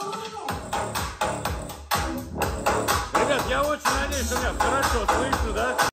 Ребят, я очень надеюсь, что меня хорошо слышно, да?